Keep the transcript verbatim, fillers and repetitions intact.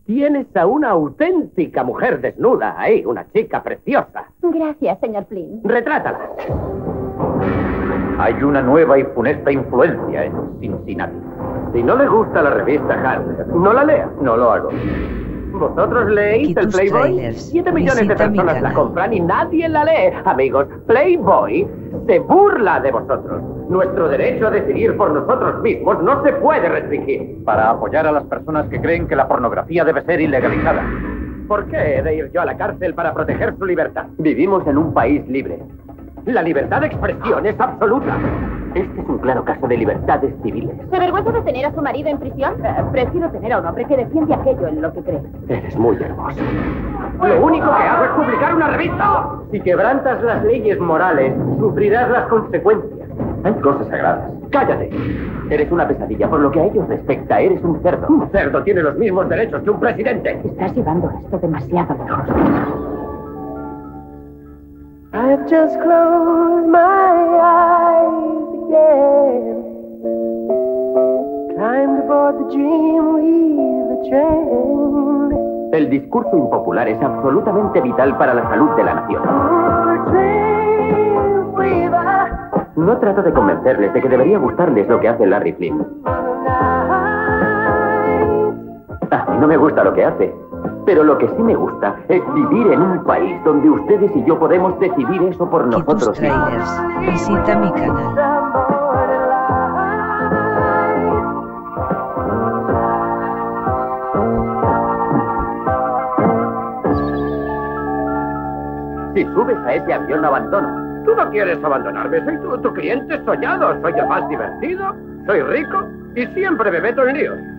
Tienes a una auténtica mujer desnuda ahí, una chica preciosa. Gracias, señor Flynn. Retrátala. Hay una nueva y funesta influencia en Cincinnati. Si no le gusta la revista Harper, no la lea. No lo hago. ¿Vosotros leéis el Kitus Playboy? Trailers. Siete millones de Visita mi personas la canal. compran y nadie la lee. Amigos, Playboy se burla de vosotros. Nuestro derecho a decidir por nosotros mismos no se puede restringir. Para apoyar a las personas que creen que la pornografía debe ser ilegalizada. ¿Por qué he de ir yo a la cárcel para proteger su libertad? Vivimos en un país libre. La libertad de expresión es absoluta. Este es un claro caso de libertades civiles. ¿Se avergüenza de tener a su marido en prisión? Eh, prefiero tener a un hombre que defiende aquello en lo que cree. Eres muy hermosa. Lo único que hago es publicar una revista. Si quebrantas las leyes morales, sufrirás las consecuencias. Hay cosas sagradas. ¡Cállate! Eres una pesadilla. Por lo que a ellos respecta, eres un cerdo. Un cerdo tiene los mismos derechos que un presidente. Estás llevando esto demasiado lejos. I've just closed my eyes again. Climbed aboard the dream, leave the train. El discurso impopular es absolutamente vital para la salud de la nación. Oh, train weaver. No trato de convencerles de que debería gustarles lo que hace Larry Flynn. A mí no me gusta lo que hace. Pero lo que sí me gusta es vivir en un país donde ustedes y yo podemos decidir eso por Kitus nosotros mismos. Trailers. Visita mi canal. Si subes a ese avión, abandono. Tú no quieres abandonarme. Soy tu, tu cliente soñado. Soy el más divertido. Soy rico y siempre me meto en líos.